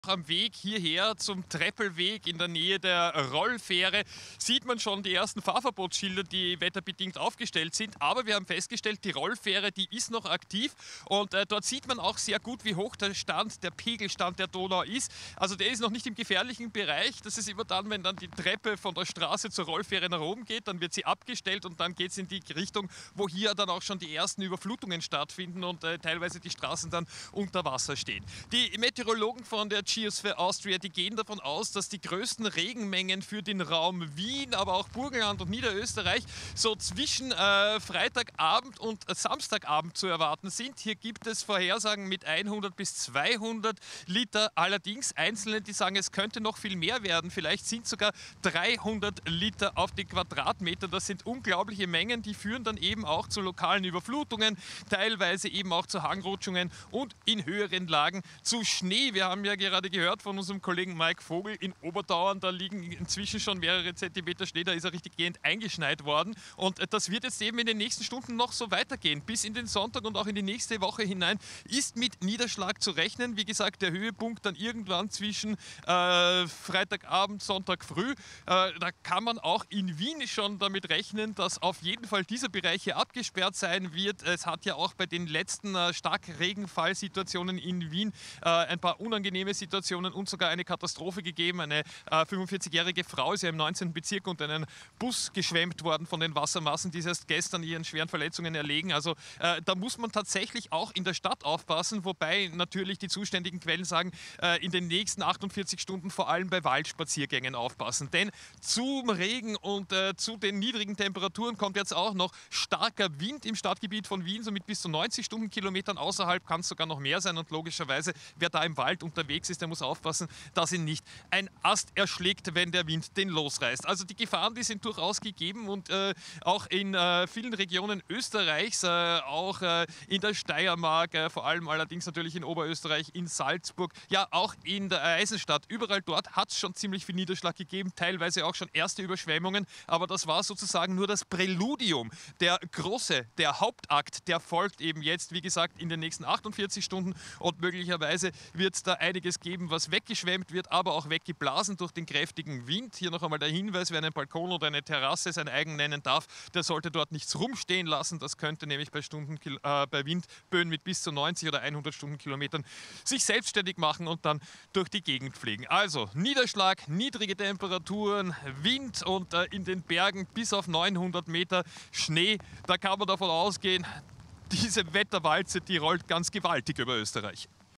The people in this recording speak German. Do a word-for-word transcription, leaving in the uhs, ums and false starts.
Am Weg hierher zum Treppelweg in der Nähe der Rollfähre sieht man schon die ersten Fahrverbotsschilder, die wetterbedingt aufgestellt sind. Aber wir haben festgestellt, die Rollfähre, die ist noch aktiv und äh, dort sieht man auch sehr gut, wie hoch der Stand, der Pegelstand der Donau ist. Also der ist noch nicht im gefährlichen Bereich. Das ist immer dann, wenn dann die Treppe von der Straße zur Rollfähre nach oben geht, dann wird sie abgestellt und dann geht es in die Richtung, wo hier dann auch schon die ersten Überflutungen stattfinden und äh, teilweise die Straßen dann unter Wasser stehen. Die Meteorologen von der Geosphere Austria, die gehen davon aus, dass die größten Regenmengen für den Raum Wien, aber auch Burgenland und Niederösterreich so zwischen äh, Freitagabend und äh, Samstagabend zu erwarten sind. Hier gibt es Vorhersagen mit hundert bis zweihundert Liter. Allerdings Einzelne, die sagen, es könnte noch viel mehr werden. Vielleicht sind sogar dreihundert Liter auf den Quadratmeter. Das sind unglaubliche Mengen, die führen dann eben auch zu lokalen Überflutungen, teilweise eben auch zu Hangrutschungen und in höheren Lagen zu Schnee. Wir haben ja gerade gehört von unserem Kollegen Mike Vogel in Obertauern, da liegen inzwischen schon mehrere Zentimeter Schnee, da ist er richtig gehend eingeschneit worden und das wird jetzt eben in den nächsten Stunden noch so weitergehen. Bis in den Sonntag und auch in die nächste Woche hinein ist mit Niederschlag zu rechnen. Wie gesagt, der Höhepunkt dann irgendwann zwischen äh, Freitagabend, Sonntag früh. Äh, da kann man auch in Wien schon damit rechnen, dass auf jeden Fall dieser Bereich hier abgesperrt sein wird. Es hat ja auch bei den letzten äh, Starkregenfallsituationen in Wien äh, ein paar unangenehme Situationen und sogar eine Katastrophe gegeben. Eine äh, fünfundvierzigjährige Frau ist ja im neunzehnten Bezirk unter einen Bus geschwemmt worden von den Wassermassen, die erst gestern ihren schweren Verletzungen erlegen. Also äh, da muss man tatsächlich auch in der Stadt aufpassen, wobei natürlich die zuständigen Quellen sagen, äh, in den nächsten achtundvierzig Stunden vor allem bei Waldspaziergängen aufpassen. Denn zum Regen und äh, zu den niedrigen Temperaturen kommt jetzt auch noch starker Wind im Stadtgebiet von Wien, so mit bis zu neunzig Stundenkilometern. Außerhalb kann es sogar noch mehr sein und logischerweise, wer da im Wald unterwegs ist, der muss aufpassen, dass ihn nicht ein Ast erschlägt, wenn der Wind den losreißt. Also die Gefahren, die sind durchaus gegeben und äh, auch in äh, vielen Regionen Österreichs, äh, auch äh, in der Steiermark, äh, vor allem allerdings natürlich in Oberösterreich, in Salzburg, ja auch in der Eisenstadt. Überall dort hat es schon ziemlich viel Niederschlag gegeben, teilweise auch schon erste Überschwemmungen, aber das war sozusagen nur das Präludium. Der große, der Hauptakt, der folgt eben jetzt, wie gesagt, in den nächsten achtundvierzig Stunden und möglicherweise wird es da einiges geben, was weggeschwemmt wird, aber auch weggeblasen durch den kräftigen Wind. Hier noch einmal der Hinweis, wer einen Balkon oder eine Terrasse sein eigen nennen darf, der sollte dort nichts rumstehen lassen. Das könnte nämlich bei, Stunden, äh, bei Windböen mit bis zu neunzig oder hundert Stundenkilometern sich selbstständig machen und dann durch die Gegend fliegen. Also Niederschlag, niedrige Temperaturen, Wind und äh, in den Bergen bis auf neunhundert Meter Schnee. Da kann man davon ausgehen, diese Wetterwalze, die rollt ganz gewaltig über Österreich.